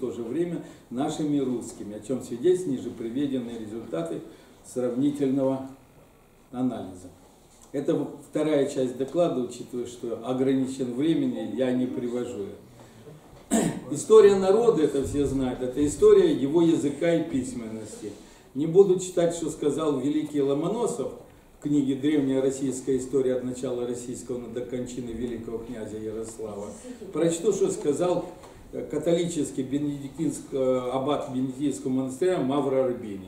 то же время нашими русскими, о чем свидетельствуют ниже приведенные результаты сравнительного анализа. Это вторая часть доклада, учитывая, что ограничен времени, я не привожу ее. История народа, это все знают, это история его языка и письменности. Не буду читать, что сказал великий Ломоносов в книге «Древняя российская история от начала российского до кончины великого князя Ярослава». Прочту, что сказал католический аббат Бенедиктинского монастыря Мавро Арбини.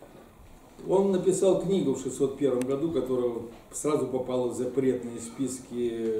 Он написал книгу в 601 году, которая сразу попала в запретные списки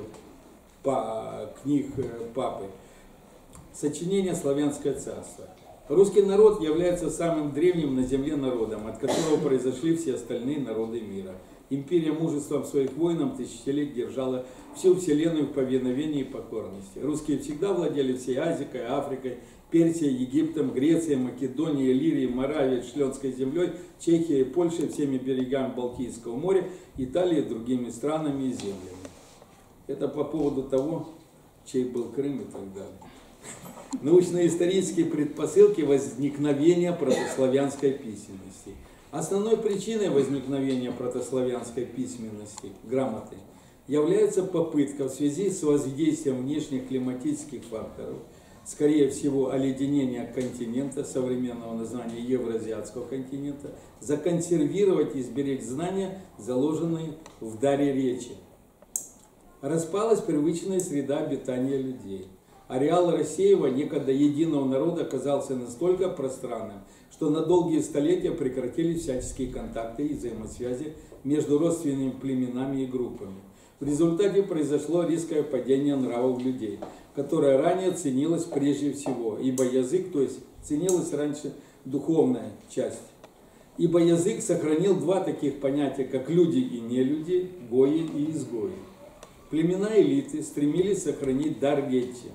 книг папы. Сочинение «Славянское царство». Русский народ является самым древним на земле народом, от которого произошли все остальные народы мира. Империя мужеством своих воинов тысячелетий держала всю вселенную в повиновении и покорности. Русские всегда владели всей Азией, Африкой, Персией, Египтом, Грецией, Македонией, Лирией, Моравией, Шленской землей, Чехией, Польшей, всеми берегами Балтийского моря, Италией, другими странами и землями. Это по поводу того, чей был Крым и так далее. Научно-исторические предпосылки возникновения протославянской письменности. Основной причиной возникновения протославянской письменности, грамоты, является попытка в связи с воздействием внешних климатических факторов, скорее всего оледенения континента, современного названия Евразиатского континента, законсервировать и сберечь знания, заложенные в даре речи. Распалась привычная среда обитания людей. Ареал рассеива некогда единого народа оказался настолько пространным, что на долгие столетия прекратились всяческие контакты и взаимосвязи между родственными племенами и группами. В результате произошло резкое падение нравов людей, которое ранее ценилось прежде всего, ибо язык, то есть ценилась раньше духовная часть. Ибо язык сохранил два таких понятия, как люди и нелюди, гои и изгои. Племена элиты стремились сохранить дар речи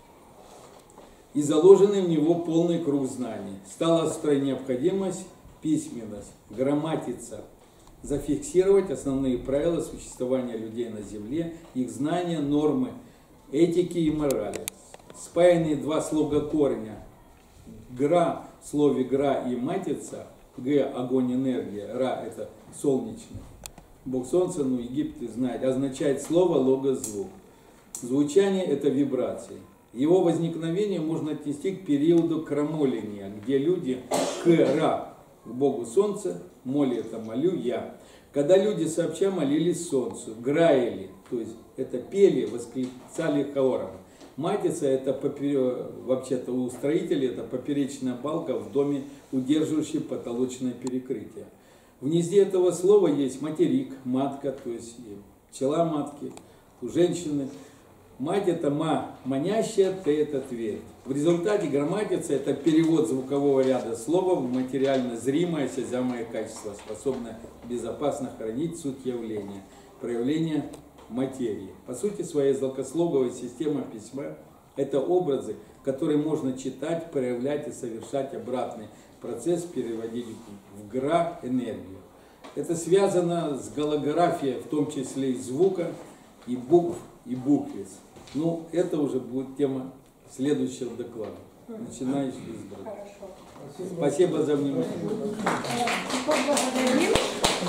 и заложенный в него полный круг знаний. Стала острой необходимость письменность, грамматица, зафиксировать основные правила существования людей на земле, их знания, нормы, этики и морали. Спаянные два слога корня «гра» в слове «гра» и «матица», «г» – огонь, энергия, «ра» – это солнечный. Бог Солнца, ну, Египет знает, означает слово, логос, звук. Звучание – это вибрации. Его возникновение можно отнести к периоду крамоления, где люди к Богу Солнца, моли это молю я. Когда люди сообща молились Солнцу, граили, то есть это пели, восклицали хором. Матица это вообще-то у строителей это поперечная балка в доме, удерживающая потолочное перекрытие. В гнезде этого слова есть материк, матка, то есть пчела матки, у женщины. Мать это манящая, ты это твердь. В результате грамматица это перевод звукового ряда слова в материально зримое, осязаемое качество, способное безопасно хранить суть явления, проявление материи. По сути своей злакослоговая система письма это образы, которые можно читать, проявлять и совершать обратный процесс, переводить в гра энергию. Это связано с голографией, в том числе и звука, и букв, и буквиц. Ну, это уже будет тема следующего доклада. Начинающий избрать. Спасибо за внимание.